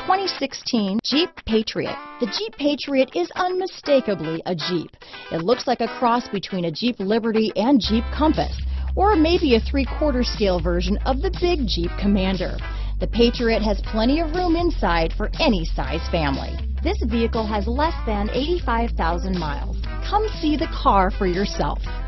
2016 Jeep Patriot. The Jeep Patriot is unmistakably a Jeep. It looks like a cross between a Jeep Liberty and Jeep Compass, or maybe a 3/4 scale version of the big Jeep Commander. The Patriot has plenty of room inside for any size family. This vehicle has less than 85,000 miles. Come see the car for yourself.